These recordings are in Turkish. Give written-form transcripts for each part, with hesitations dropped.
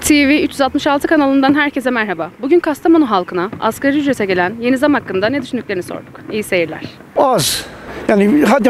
TV 366 kanalından herkese merhaba. Bugün Kastamonu halkına asgari ücrete gelen yeni zam hakkında ne düşündüklerini sorduk. İyi seyirler. Az. Yani hadi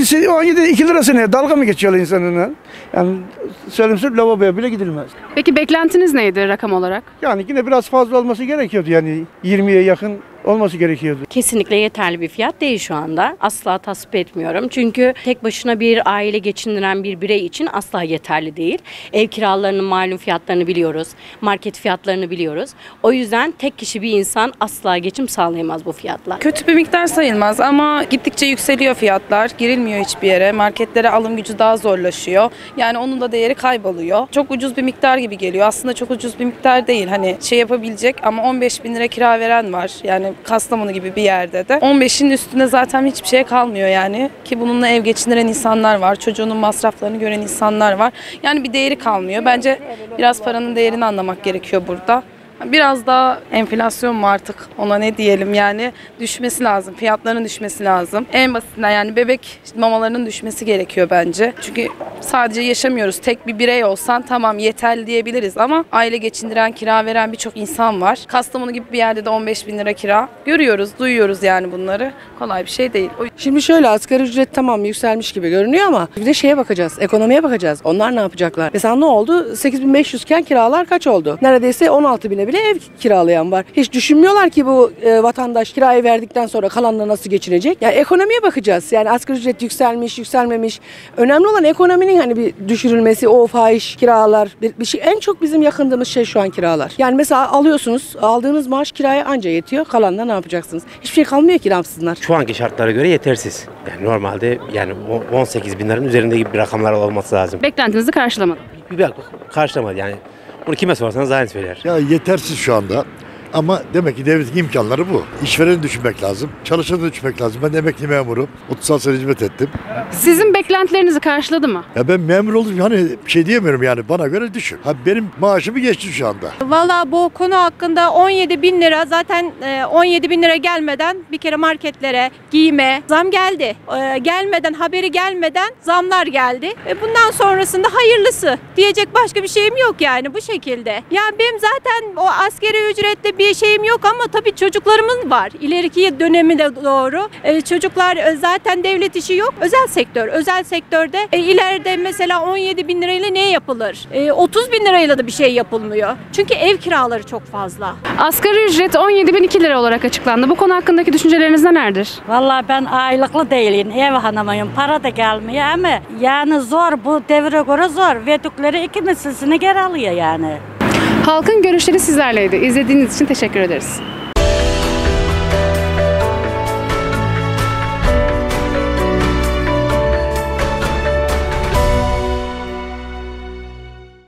17 2 lirası ne? Dalga mı geçiyorlar insanına? Yani söylemsizim lavaboya bile gidilmez. Peki beklentiniz neydi rakam olarak? Yani yine biraz fazla olması gerekiyordu yani 20'ye yakın olması gerekiyordu. Kesinlikle yeterli bir fiyat değil şu anda. Asla tasvip etmiyorum. Çünkü tek başına bir aile geçindiren bir birey için asla yeterli değil. Ev kiralarının malum fiyatlarını biliyoruz. Market fiyatlarını biliyoruz. O yüzden tek kişi bir insan asla geçim sağlayamaz bu fiyatla. Kötü bir miktar sayılmaz ama gittikçe yükseliyor fiyatlar. Girilmiyor hiçbir yere. Marketlere alım gücü daha zorlaşıyor. Yani onun da değeri kayboluyor. Çok ucuz bir miktar gibi geliyor. Aslında çok ucuz bir miktar değil. Hani şey yapabilecek ama 15 bin lira kira veren var. Yani Kastamonu gibi bir yerde de 15'in üstüne zaten hiçbir şey kalmıyor yani. Ki bununla ev geçindiren insanlar var. Çocuğunun masraflarını gören insanlar var. Yani bir değeri kalmıyor. Bence biraz paranın değerini anlamak gerekiyor burada. Biraz daha enflasyon mu artık, ona ne diyelim yani, düşmesi lazım. Fiyatların düşmesi lazım. En basitinden yani bebek mamalarının düşmesi gerekiyor bence. Çünkü sadece yaşamıyoruz. Tek bir birey olsan tamam yeterli diyebiliriz ama aile geçindiren, kira veren birçok insan var. Kastamonu gibi bir yerde de 15 bin lira kira. Görüyoruz, duyuyoruz yani bunları. Kolay bir şey değil. Şimdi şöyle, asgari ücret tamam yükselmiş gibi görünüyor ama bir de şeye bakacağız, ekonomiye bakacağız. Onlar ne yapacaklar? Mesela ne oldu? 8.500 iken kiralar kaç oldu? Neredeyse 16.000'e bile ev kiralayan var. Hiç düşünmüyorlar ki bu vatandaş kirayı verdikten sonra kalanla nasıl geçinecek? Yani ekonomiye bakacağız. Yani asgari ücret yükselmiş, yükselmemiş. Önemli olan ekonominin hani bir düşürülmesi, o fahiş kiralar. Bir şey, en çok bizim yakındığımız şey şu an kiralar. Yani mesela alıyorsunuz, aldığınız maaş kiraya anca yetiyor. Kalanla ne yapacaksınız? Hiçbir şey kalmıyor ki, ramsızlar. Şu anki şartlara göre yetersiz. Yani normalde yani 18 bin liranın üzerinde gibi bir rakamlar olması lazım. Beklentinizi karşılamadı. Bir karşılamadı yani. Bunu kime sorsanız aynı söyler. Ya yetersiz şu anda. Ama demek ki devletin imkanları bu. İşvereni düşünmek lazım, çalışanı düşünmek lazım. Ben emekli memurum, 36 sene hizmet ettim. Sizin beklentilerinizi karşıladı mı? Ya ben memur oldum, hani bir şey diyemiyorum yani, bana göre düşük. Benim maaşımı geçti şu anda. Valla bu konu hakkında 17 bin lira zaten 17 bin lira gelmeden bir kere marketlere, giyime zam geldi. Gelmeden, haberi gelmeden zamlar geldi. Bundan sonrasında hayırlısı diyecek başka bir şeyim yok yani, bu şekilde. Ya benim zaten o askeri ücretle bir şeyim yok ama tabii çocuklarımın var. İleriki dönemi de doğru. Çocuklar zaten devlet işi yok. Özel sektörde ileride mesela 17 bin lirayla ne yapılır? 30 bin lirayla da bir şey yapılmıyor. Çünkü ev kiraları çok fazla. Asgari ücret 17.002 lira olarak açıklandı. Bu konu hakkındaki düşünceleriniz nelerdir? Vallahi ben aylıklı değilim, ev hanımıyım, para da gelmiyor ama yani zor, bu devre göre zor. Verdikleri 2 mislini geri alıyor yani. Halkın görüşleri sizlerleydi. İzlediğiniz için teşekkür ederiz.